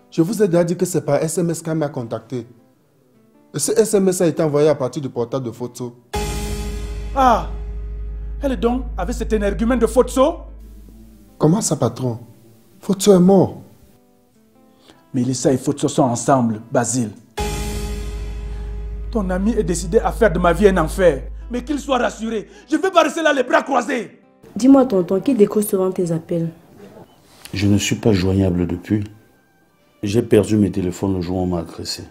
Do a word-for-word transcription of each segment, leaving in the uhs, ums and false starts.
Je vous ai déjà dit que c'est par S M S qu'elle m'a contacté. Et ce S M S a été envoyé à partir du portable de Fotso. Ah, elle est donc avec cet énergumène de Fotso? Comment ça, patron? Fotso est mort. Mélissa et Fotso sont ensemble, Basile. Ton ami est décidé à faire de ma vie un enfer. Mais qu'il soit rassuré, je ne veux pas rester là les bras croisés. Dis-moi, tonton, qui décroche souvent tes appels? Je ne suis pas joignable depuis. J'ai perdu mes téléphones le jour où on m'a agressé.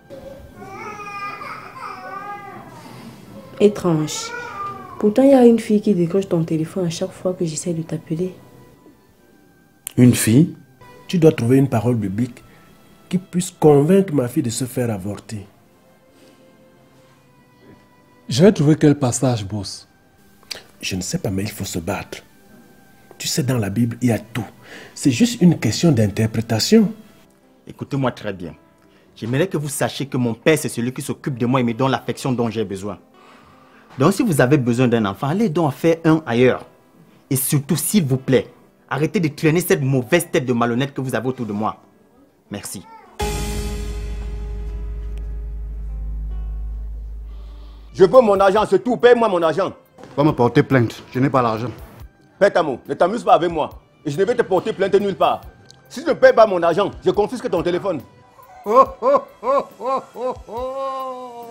Étrange. Pourtant, il y a une fille qui décroche ton téléphone à chaque fois que j'essaie de t'appeler. Une fille? Tu dois trouver une parole biblique qui puisse convaincre ma fille de se faire avorter. Je vais trouver quel passage, boss? Je ne sais pas, mais il faut se battre. Tu sais, dans la Bible, il y a tout. C'est juste une question d'interprétation. Écoutez-moi très bien. J'aimerais que vous sachiez que mon père, c'est celui qui s'occupe de moi et me donne l'affection dont j'ai besoin. Donc, si vous avez besoin d'un enfant, allez donc en faire un ailleurs. Et surtout, s'il vous plaît, arrêtez de traîner cette mauvaise tête de malhonnête que vous avez autour de moi. Merci. Je veux mon argent, c'est tout. Paye-moi mon argent. Va me porter plainte. Je n'ai pas l'argent. Pète-moi, ne t'amuse pas avec moi. Et je ne vais te porter plainte nulle part. Si tu ne payes pas mon argent, je confisque ton téléphone. Oh, oh, oh, oh, oh, oh.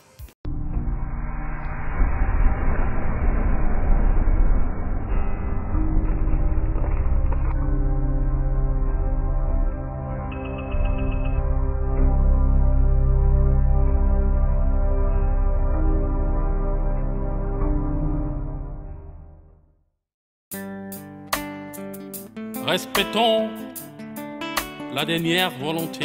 Respectons la dernière volonté.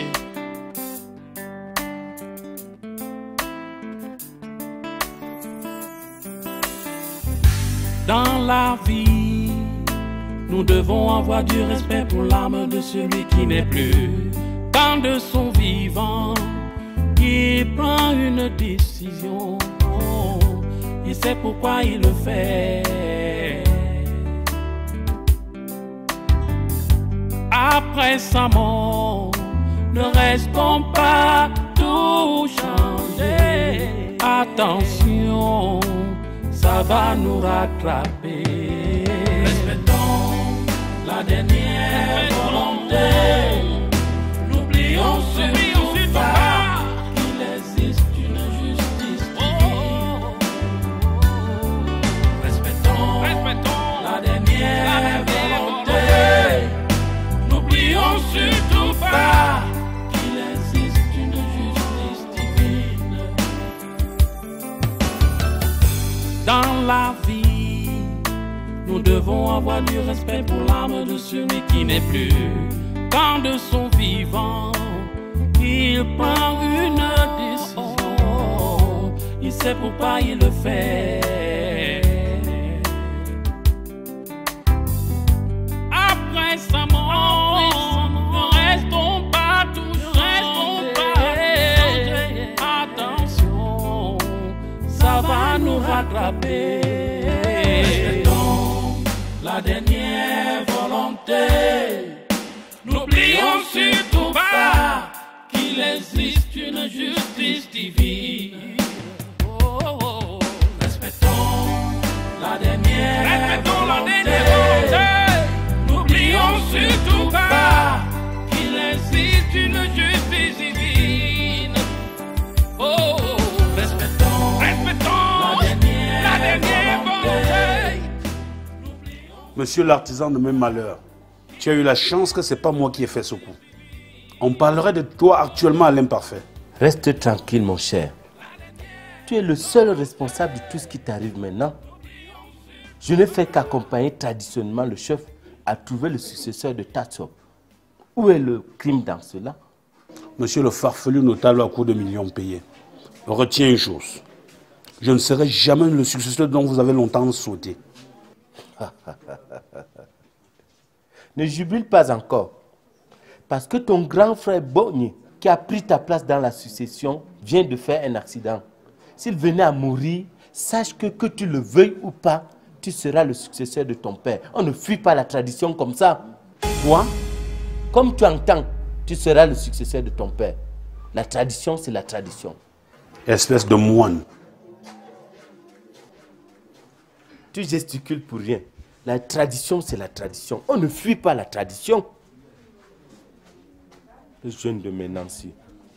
Dans la vie, nous devons avoir du respect pour l'âme de celui qui n'est plus. Quand de son vivant, il prend une décision, il sait pourquoi il le fait. Après sa mort, ne restons pas tout changer. Attention, ça va nous rattraper. Respectons la dernière volonté. N'oublions surtout pas qu'il existe une justice divine. Respectons, respectons la dernière volonté. N'oublions surtout pas qu'il existe une justice divine. Dans la vie, nous devons avoir du respect pour l'âme de celui qui n'est plus. Quand de son vivant, il prend une décision, il sait pourquoi il le fait. Après sa mort, ne restons pas tous, restons pas. Attention, ça va nous rattraper. Respectons la dernière volonté. N'oublions surtout pas qu'il existe une justice divine. Oh, oh, oh. Respectons la dernière Respectons volonté. La dernière volonté. N'oublions surtout pas qu'il existe une justice divine. Oh, oh, oh. Respectons, Respectons la dernière, la dernière volonté. volonté. Monsieur l'artisan de mes malheurs, tu as eu la chance que ce n'est pas moi qui ai fait ce coup. On parlerait de toi actuellement à l'imparfait. Reste tranquille, mon cher. Tu es le seul responsable de tout ce qui t'arrive maintenant. Je ne fais qu'accompagner traditionnellement le chef à trouver le successeur de Tatsop. Où est le crime dans cela? Monsieur le farfelu notable à court de millions payés. Retiens une chose. Je ne serai jamais le successeur dont vous avez longtemps sauté. Ne jubile pas encore. Parce que ton grand frère Bogny, qui a pris ta place dans la succession, vient de faire un accident. S'il venait à mourir, sache que, que tu le veuilles ou pas, tu seras le successeur de ton père. On ne fuit pas la tradition comme ça. Quoi? Comme tu entends. Tu seras le successeur de ton père. La tradition, c'est la tradition. Espèce de moine. Tu gesticules pour rien. La tradition, c'est la tradition. On ne fuit pas la tradition. Le jeune de Ménancy.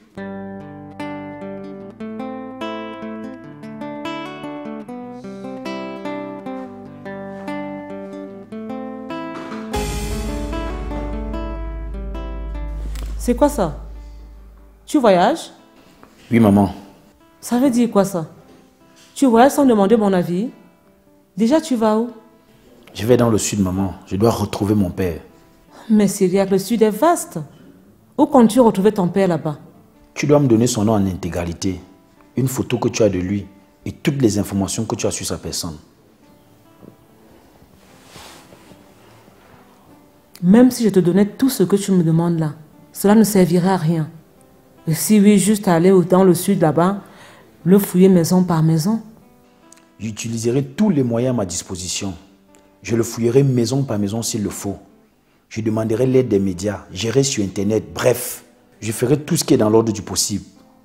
C'est quoi ça? Tu voyages? Oui, maman. Ça veut dire quoi ça? Tu voyages sans demander mon avis? Déjà, tu vas où? Je vais dans le sud, maman. Je dois retrouver mon père. Mais Syriac, le sud est vaste. Où comptes-tu retrouver ton père là-bas? Tu dois me donner son nom en intégralité, une photo que tu as de lui et toutes les informations que tu as sur sa personne. Même si je te donnais tout ce que tu me demandes là, cela ne servirait à rien. Et si oui, juste aller dans le sud là-bas, le fouiller maison par maison. J'utiliserai tous les moyens à ma disposition. Je le fouillerai maison par maison s'il le faut. Je demanderai l'aide des médias, j'irai sur Internet, bref. Je ferai tout ce qui est dans l'ordre du possible.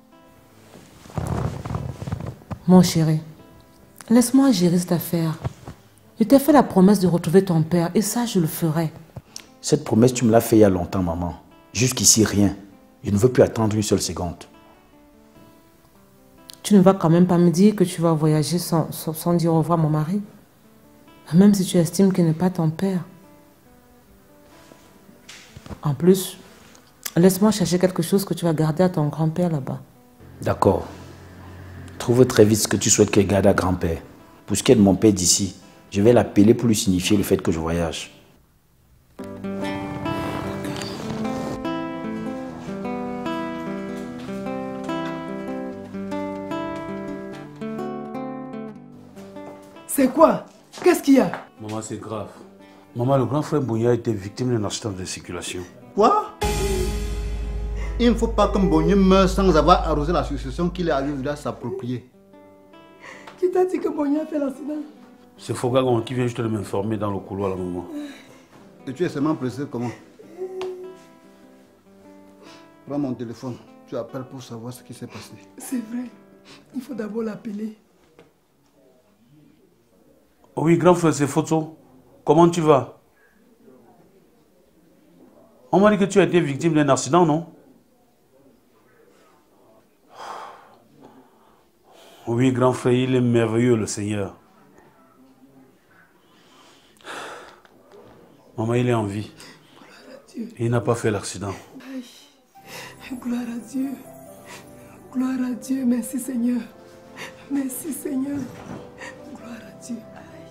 Mon chéri, laisse-moi gérer cette affaire. Je t'ai fait la promesse de retrouver ton père et ça, je le ferai. Cette promesse, tu me l'as fait il y a longtemps, maman. Jusqu'ici, rien. Je ne veux plus attendre une seule seconde. Tu ne vas quand même pas me dire que tu vas voyager sans, sans, sans dire au revoir à mon mari? Même si tu estimes qu'il n'est pas ton père. En plus, laisse-moi chercher quelque chose que tu vas garder à ton grand-père là-bas. D'accord. Trouve très vite ce que tu souhaites que je garde à grand-père. Pour ce qui est de mon père d'ici, je vais l'appeler pour lui signifier le fait que je voyage. C'est quoi? Qu'est-ce qu'il y a? Maman, c'est grave. Maman, le grand frère Bouya a été victime d'un accident de circulation. Quoi? Il ne faut pas que Mbonye meure sans avoir arrosé la succession qu'il a eu à s'approprier. Qui t'a dit que Mbonye a fait l'accident? C'est Fogagon qui vient juste de m'informer dans le couloir là, maman. Et tu es seulement pressé comment? Prends mon téléphone, tu appelles pour savoir ce qui s'est passé. C'est vrai, il faut d'abord l'appeler. Oui, grand frère, c'est Foto. Comment tu vas? On m'a dit que tu as été victime d'un accident, non? Oui, grand frère, il est merveilleux, le Seigneur. Maman, il est en vie. Il n'a pas fait l'accident. Gloire à Dieu. Gloire à Dieu. Merci Seigneur. Merci Seigneur. Gloire à Dieu.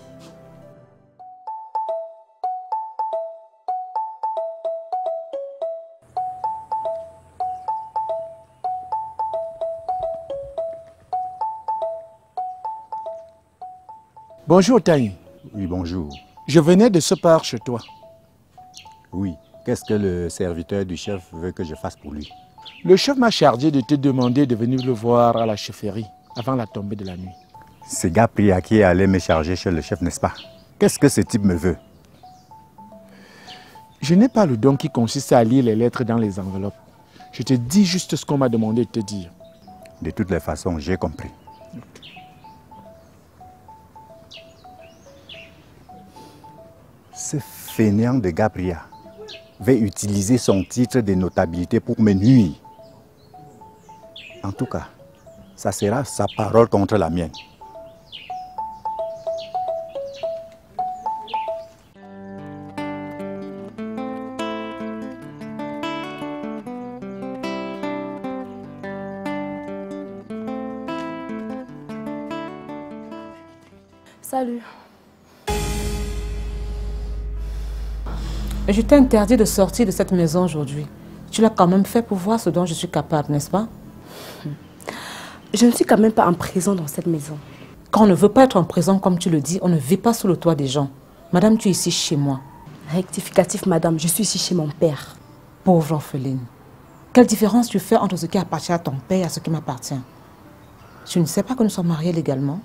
Bonjour Taï. Oui, bonjour. Je venais de ce part chez toi. Oui. Qu'est-ce que le serviteur du chef veut que je fasse pour lui? Le chef m'a chargé de te demander de venir le voir à la chefferie avant la tombée de la nuit. C'est Gapria qui est allé me charger chez le chef, n'est-ce pas? Qu'est-ce que ce type me veut? Je n'ai pas le don qui consiste à lire les lettres dans les enveloppes. Je te dis juste ce qu'on m'a demandé de te dire. De toutes les façons, j'ai compris. Ce fainéant de Gapria va utiliser son titre de notabilité pour me nuire. En tout cas, ça sera sa parole contre la mienne. Salut. Je t'ai interdit de sortir de cette maison aujourd'hui. Tu l'as quand même fait pour voir ce dont je suis capable, n'est-ce pas? Je ne suis quand même pas en prison dans cette maison. Quand on ne veut pas être en prison, comme tu le dis, on ne vit pas sous le toit des gens. Madame, tu es ici chez moi. Rectificatif, madame, je suis ici chez mon père. Pauvre orpheline. Quelle différence tu fais entre ce qui appartient à ton père et à ce qui m'appartient? Tu ne sais pas que nous sommes mariés légalement?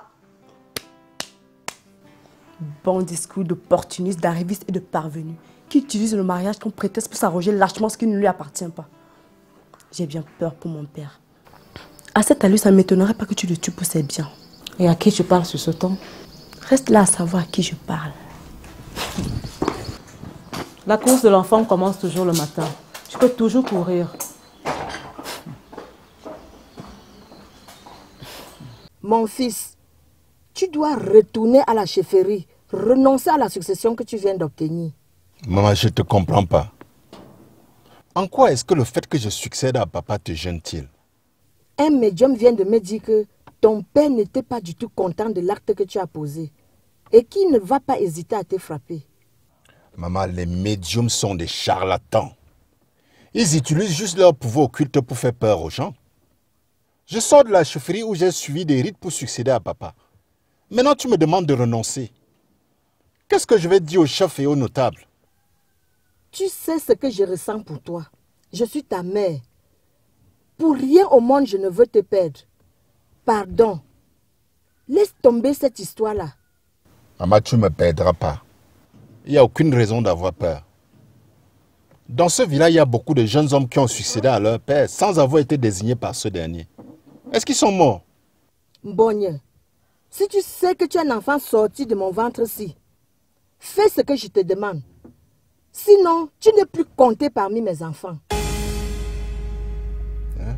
Bon discours d'opportuniste, d'arriviste et de parvenu. qui utilise le mariage comme prétexte pour s'arroger lâchement ce qui ne lui appartient pas. J'ai bien peur pour mon père. À cette allure, ça ne m'étonnerait pas que tu le tues pour ses biens. Et à qui tu parles sur ce ton? Reste là à savoir à qui je parle. La course de l'enfant commence toujours le matin. Tu peux toujours courir. Mon fils, tu dois retourner à la chefferie, renoncer à la succession que tu viens d'obtenir. Maman, je ne te comprends pas. En quoi est-ce que le fait que je succède à papa te gêne-t-il? Un médium vient de me dire que ton père n'était pas du tout content de l'acte que tu as posé et qu'il ne va pas hésiter à te frapper. Maman, les médiums sont des charlatans. Ils utilisent juste leur pouvoir occulte pour faire peur aux gens. Je sors de la chefferie où j'ai suivi des rites pour succéder à papa. Maintenant, tu me demandes de renoncer. Qu'est-ce que je vais dire aux chefs et aux notables? Tu sais ce que je ressens pour toi. Je suis ta mère. Pour rien au monde, je ne veux te perdre. Pardon. Laisse tomber cette histoire-là. Maman, tu ne me perdras pas. Il n'y a aucune raison d'avoir peur. Dans ce village, il y a beaucoup de jeunes hommes qui ont succédé à leur père sans avoir été désignés par ce dernier. Est-ce qu'ils sont morts? Bonne, si tu sais que tu es un enfant sorti de mon ventre-ci, fais ce que je te demande. Sinon, tu n'es plus compté parmi mes enfants. Hein?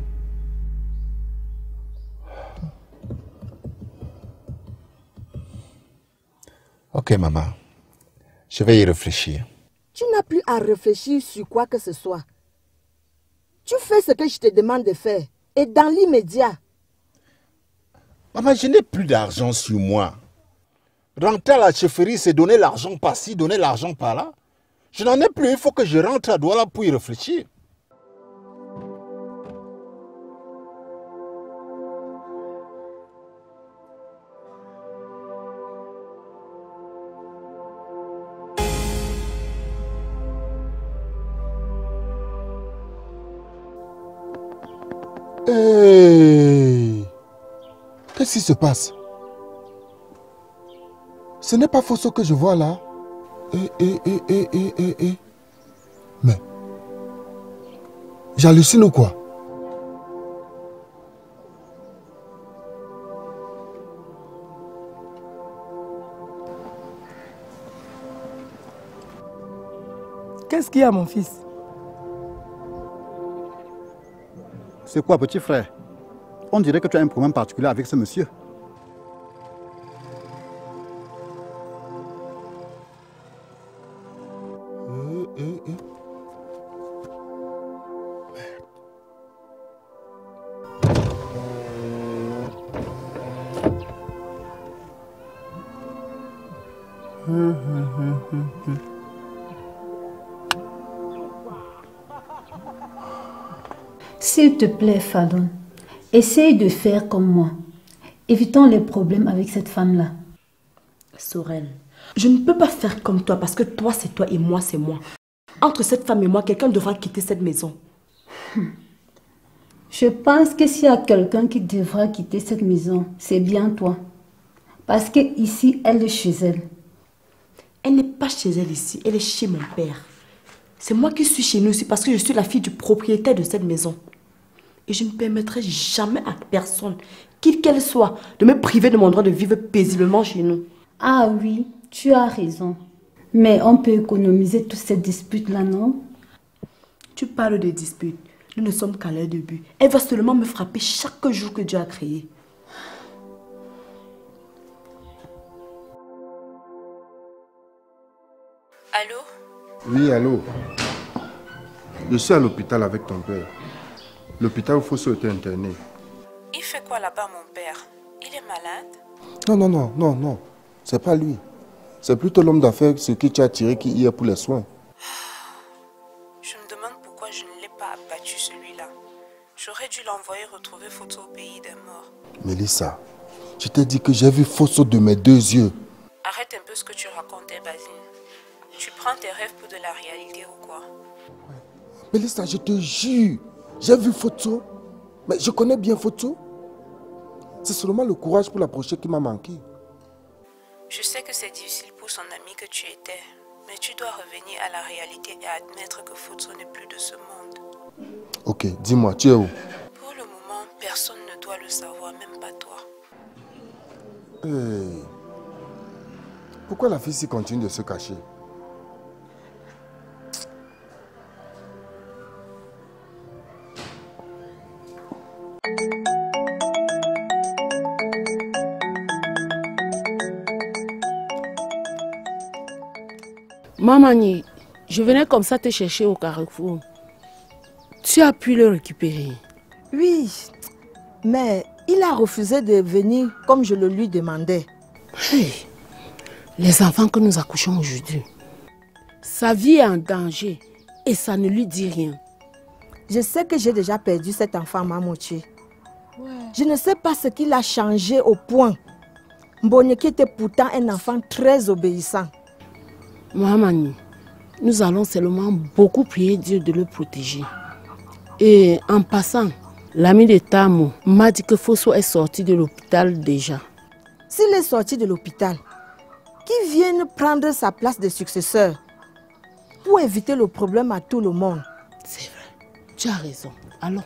Ok, maman. Je vais y réfléchir. Tu n'as plus à réfléchir sur quoi que ce soit. Tu fais ce que je te demande de faire. Et dans l'immédiat. Maman, je n'ai plus d'argent sur moi. Rentrer à la chefferie, c'est donner l'argent par-ci, donner l'argent par-là. Je n'en ai plus, il faut que je rentre à Douala pour y réfléchir. Hey! Qu'est-ce qui se passe? Ce n'est pas Fosso que je vois là. Eh, eh, eh, eh, eh, eh, eh. Mais... j'hallucine ou quoi? Qu'est-ce qu'il y a, mon fils? C'est quoi, petit frère? On dirait que tu as un problème particulier avec ce monsieur. Euh, euh, euh. Hum, hum, hum, hum, hum. S'il te plaît, Fadon, essaye de faire comme moi. Évitons les problèmes avec cette femme-là. Sorel, je ne peux pas faire comme toi parce que toi c'est toi et moi c'est moi. Entre cette femme et moi, quelqu'un devra quitter cette maison. Je pense que s'il y a quelqu'un qui devra quitter cette maison, c'est bien toi. Parce que ici, elle est chez elle. Elle n'est pas chez elle ici, elle est chez mon père. C'est moi qui suis chez nous ici parce que je suis la fille du propriétaire de cette maison. Et je ne permettrai jamais à personne, qui qu'elle soit, de me priver de mon droit de vivre paisiblement chez nous. Ah oui, tu as raison. Mais on peut économiser toutes ces disputes-là, non? Tu parles de disputes. Nous ne sommes qu'à leur début. Elle va seulement me frapper chaque jour que Dieu a créé. Allô? Oui, allô. Je suis à l'hôpital avec ton père. L'hôpital où Fosso était interné. Il fait quoi là-bas, mon père? Il est malade? Non, non, non, non, non. C'est pas lui. C'est plutôt l'homme d'affaires ce qui t'a tiré qui y est pour les soins. Je me demande pourquoi je ne l'ai pas abattu celui-là. J'aurais dû l'envoyer retrouver Fosso au pays des morts. Mélissa, je t'ai dit que j'ai vu Fosso de mes deux yeux. Arrête un peu ce que tu racontais, Basile. Tu prends tes rêves pour de la réalité ou quoi? Mélissa, je te jure, j'ai vu Fosso. Mais je connais bien Fosso. C'est seulement le courage pour l'approcher qui m'a manqué. Je sais que c'est difficile pour son ami que tu étais. Mais tu dois revenir à la réalité et admettre que Foto n'est plus de ce monde. Ok, dis-moi, tu es où? Pour le moment, personne ne doit le savoir, même pas toi. Hey. Pourquoi la fille continue de se cacher? Mamani, je venais comme ça te chercher au carrefour. Tu as pu le récupérer? Oui, mais il a refusé de venir comme je le lui demandais. Hey, les enfants que nous accouchons aujourd'hui, sa vie est en danger et ça ne lui dit rien. Je sais que j'ai déjà perdu cet enfant, Mamouchi. Ouais. Je ne sais pas ce qu'il a changé au point. Mbonyeki était pourtant un enfant très obéissant. Mamani, nous allons seulement beaucoup prier Dieu de le protéger. Et en passant, l'ami de Tamo m'a dit que Fosso est sorti de l'hôpital déjà. S'il est sorti de l'hôpital, qu'il vienne prendre sa place de successeur pour éviter le problème à tout le monde. C'est vrai, tu as raison. Allons.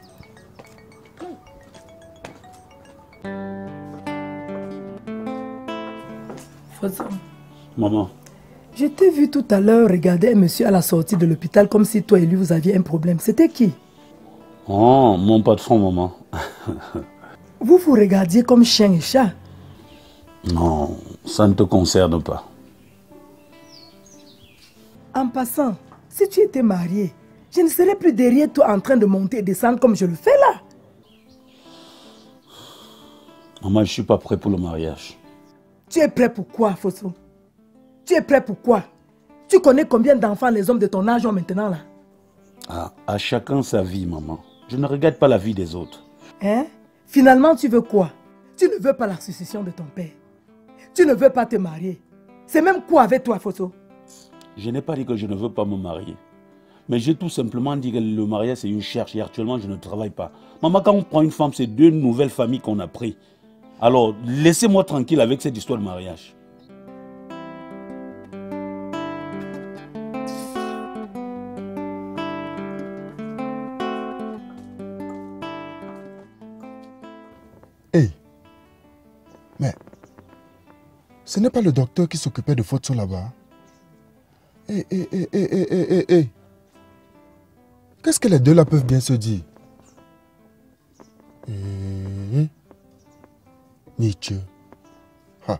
Fosso. Maman. Je t'ai vu tout à l'heure regarder un monsieur à la sortie de l'hôpital comme si toi et lui vous aviez un problème. C'était qui? Oh, mon patron, maman. Vous vous regardiez comme chien et chat? Non, ça ne te concerne pas. En passant, si tu étais marié, je ne serais plus derrière toi en train de monter et descendre comme je le fais là. Maman, je ne suis pas prêt pour le mariage. Tu es prêt pour quoi, Fosso? Tu es prêt pour quoi? Tu connais combien d'enfants les hommes de ton âge ont maintenant là? Ah, à chacun sa vie, maman. Je ne regarde pas la vie des autres. Hein? Finalement, tu veux quoi? Tu ne veux pas la succession de ton père. Tu ne veux pas te marier. C'est même quoi avec toi, Fosso? Je n'ai pas dit que je ne veux pas me marier. Mais j'ai tout simplement dit que le mariage, c'est une cherche. Et actuellement, je ne travaille pas. Maman, quand on prend une femme, c'est deux nouvelles familles qu'on a prises. Alors, laissez-moi tranquille avec cette histoire de mariage. Hey, mais ce n'est pas le docteur qui s'occupait de Fosso là-bas. Hé, hé, hé, hé, hé, hé, hé. Qu'est-ce que les deux là peuvent bien se dire? Hé, Nietzsche. Ha.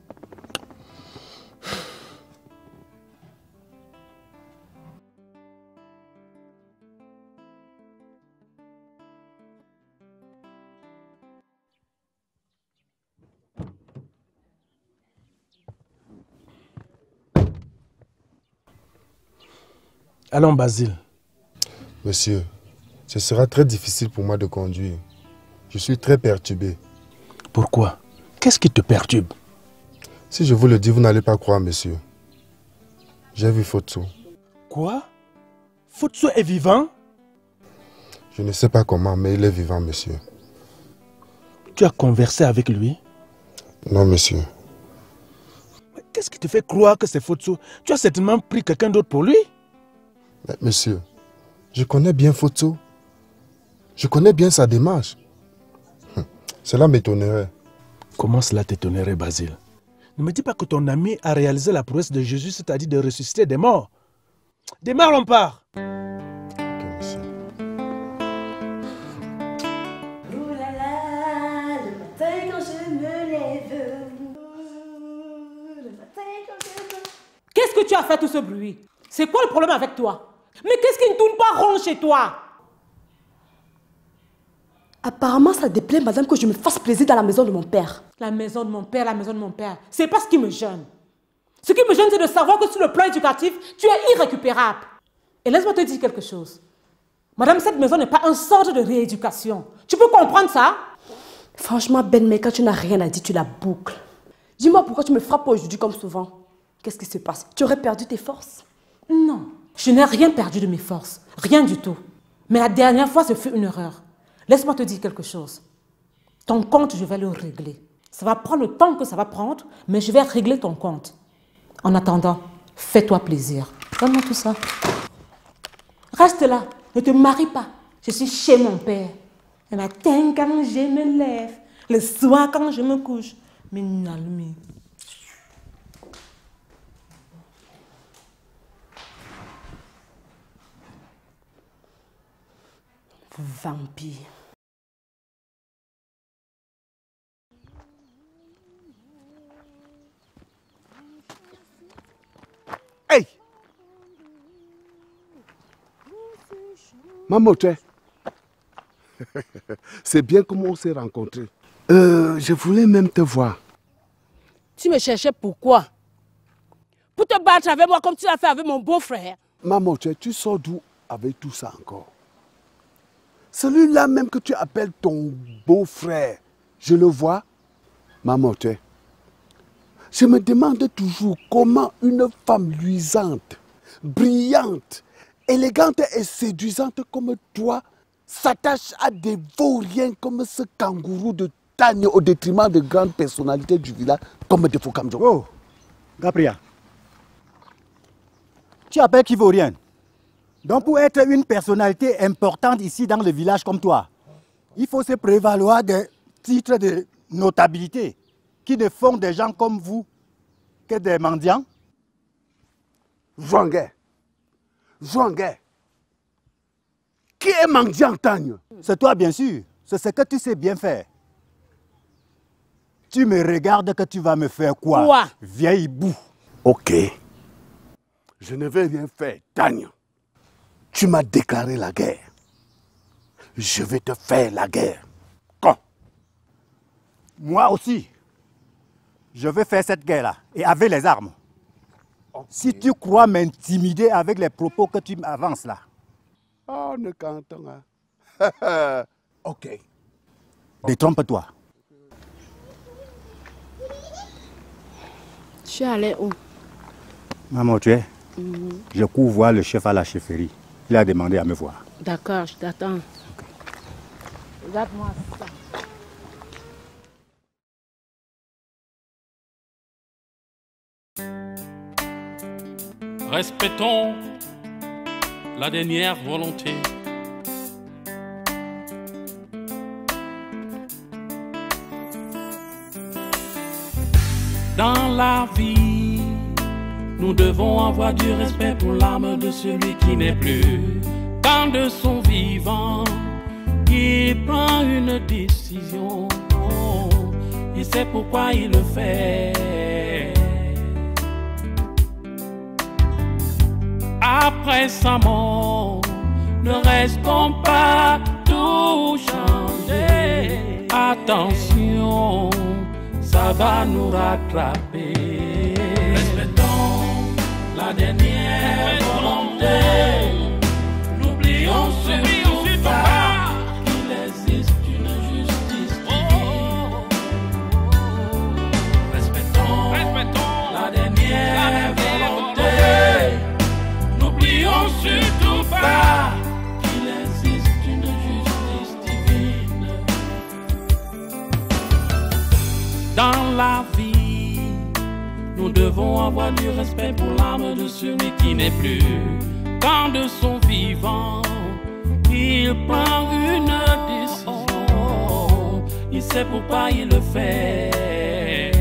Allons, Basile. Monsieur, ce sera très difficile pour moi de conduire. Je suis très perturbé. Pourquoi? Qu'est-ce qui te perturbe? Si je vous le dis, vous n'allez pas croire, monsieur. J'ai vu Fosso. Quoi? Fosso est vivant? Je ne sais pas comment, mais il est vivant, monsieur. Tu as conversé avec lui? Non, monsieur. Qu'est-ce qui te fait croire que c'est Fosso? Tu as certainement pris quelqu'un d'autre pour lui? Mais, monsieur, je connais bien Fosso. Je connais bien sa démarche. Cela m'étonnerait. Comment cela t'étonnerait, Basile? Ne me dis pas que ton ami a réalisé la prouesse de Jésus, c'est-à-dire de ressusciter des morts. Démarre, on part. Ok, monsieur. Ouh là là, le matin quand je me lève. Le matin quand je me... Qu'est-ce que tu as fait tout ce bruit? C'est quoi le problème avec toi? Mais qu'est-ce qui ne tourne pas rond chez toi? Apparemment, ça déplaît, madame, que je me fasse plaisir dans la maison de mon père. La maison de mon père, la maison de mon père. C'est pas ce qui me gêne. Ce qui me gêne, c'est de savoir que sur le plan éducatif, tu es irrécupérable. Et laisse-moi te dire quelque chose. Madame, cette maison n'est pas un centre de rééducation. Tu peux comprendre ça? Franchement, Ben, mais quand tu n'as rien à dire, tu la boucles. Dis-moi pourquoi tu me frappes aujourd'hui comme souvent. Qu'est-ce qui se passe? Tu aurais perdu tes forces? Non, je n'ai rien perdu de mes forces. Rien du tout. Mais la dernière fois, ce fut une erreur. Laisse-moi te dire quelque chose. Ton compte, je vais le régler. Ça va prendre le temps que ça va prendre, mais je vais régler ton compte. En attendant, Fais-toi plaisir. Donne-moi tout ça. Reste là. Ne te marie pas. Je suis chez mon père. Le matin quand je me lève. Le soir quand je me couche. Mais Nalmi. Vampire. Hey! Maman, tu es. C'est bien comment on s'est rencontrés. Euh, je voulais même te voir. Tu me cherchais pourquoi? Pour te battre avec moi comme tu l'as fait avec mon beau-frère. Maman, tu es, tu sors d'où avec tout ça encore? Celui-là même que tu appelles ton beau-frère, je le vois. Maman, tu es. Je me demande toujours comment une femme luisante, brillante, élégante et séduisante comme toi s'attache à des vauriens comme ce kangourou de Tagne au détriment de grandes personnalités du village comme des Fokamjo. Oh, Gabriel, tu appelles qui vaurien? Donc pour être une personnalité importante ici dans le village comme toi, il faut se prévaloir des titres de notabilité qui ne font des gens comme vous que des mendiants. Jouanguet, Jouanguet, qui est mendiant Tagne? C'est toi bien sûr, c'est ce que tu sais bien faire. Tu me regardes que tu vas me faire quoi? Quoi? Vieille boue. Ok, je ne vais rien faire, Tagne. Tu m'as déclaré la guerre. Je vais te faire la guerre. Quand? Moi aussi. Je vais faire cette guerre-là, et avec les armes. Okay. Si tu crois m'intimider avec les propos que tu m'avances là. Oh, ne cantons pas. Ok. Détrompe-toi. Je suis allé où? Maman, tu es? Mm-hmm. Je cours voir le chef à la chefferie. Il a demandé à me voir. D'accord, je t'attends. Okay. Regarde-moi ça. Respectons la dernière volonté. Dans la vie, nous devons avoir du respect pour l'âme de celui qui n'est plus. Quand de son vivant, il prend une décision, il sait pourquoi il le fait. Après sa mort, ne restons pas tout changer. Attention, ça va nous rattraper. Respectons la dernière volonté. N'oublions surtout pas qu'il existe une justice divine. Respectons, respectons la dernière volonté. N'oublions surtout pas qu'il existe une justice divine. Dans la vie, nous devons avoir du respect pour l'âme de celui qui n'est plus. Quand de son vivant, il prend une décision, il sait pourquoi il le fait.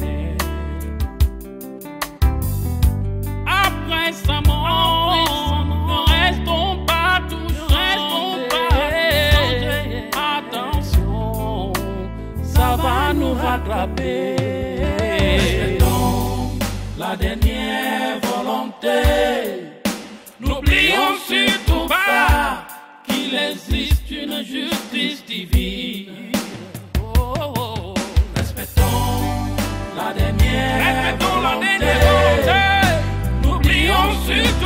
Après sa mort, ne restons pas tous changés. Attention, ça va nous rattraper. Respectons la dernière volonté. N'oublions surtout pas qu'il existe une justice divine. Oh, oh, oh. Respectons la dernière volonté. N'oublions surtout